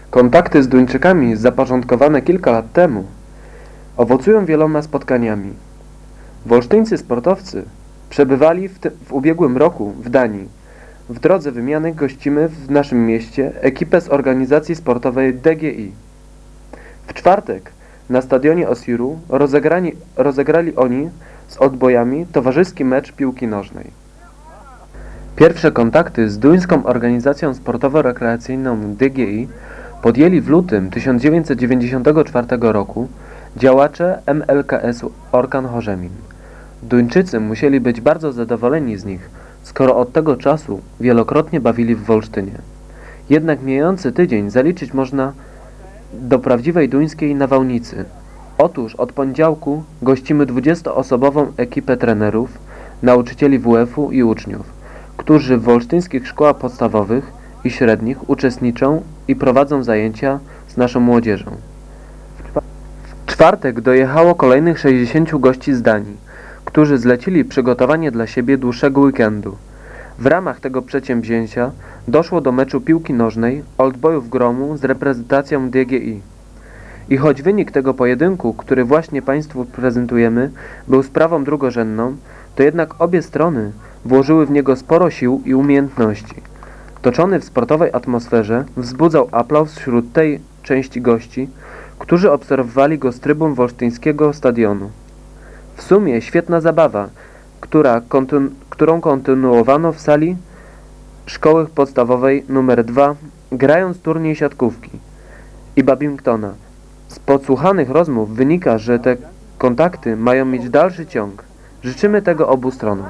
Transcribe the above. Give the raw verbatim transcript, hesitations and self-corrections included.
Kontakty z Duńczykami zapoczątkowane kilka lat temu owocują wieloma spotkaniami. Wolsztyńscy sportowcy przebywali w, w ubiegłym roku w Danii. W drodze wymiany gościmy w naszym mieście ekipę z organizacji sportowej D G I. W czwartek na stadionie Osiru rozegrani, rozegrali oni z odbojami towarzyski mecz piłki nożnej. Pierwsze kontakty z duńską organizacją sportowo-rekreacyjną D G I podjęli w lutym tysiąc dziewięćset dziewięćdziesiątego czwartego roku działacze M L K S Orkan Horzemin. Duńczycy musieli być bardzo zadowoleni z nich, skoro od tego czasu wielokrotnie bawili w Wolsztynie. Jednak mijający tydzień zaliczyć można do prawdziwej duńskiej nawałnicy. Otóż od poniedziałku gościmy dwudziestoosobową ekipę trenerów, nauczycieli W F-u i uczniów, którzy w wolsztyńskich szkołach podstawowych i średnich uczestniczą i prowadzą zajęcia z naszą młodzieżą. W czwartek dojechało kolejnych sześćdziesięciu gości z Danii, którzy zlecili przygotowanie dla siebie dłuższego weekendu. W ramach tego przedsięwzięcia doszło do meczu piłki nożnej Oldboyów Gromu z reprezentacją D G I. I choć wynik tego pojedynku, który właśnie Państwu prezentujemy, był sprawą drugorzędną, to jednak obie strony włożyły w niego sporo sił i umiejętności. Toczony w sportowej atmosferze wzbudzał aplauz wśród tej części gości, którzy obserwowali go z trybun wolsztyńskiego stadionu. W sumie świetna zabawa, która kontyn którą kontynuowano w sali szkoły podstawowej numer dwa, grając turniej siatkówki i badmintona. Z podsłuchanych rozmów wynika, że te kontakty mają mieć dalszy ciąg. Życzymy tego obu stronom.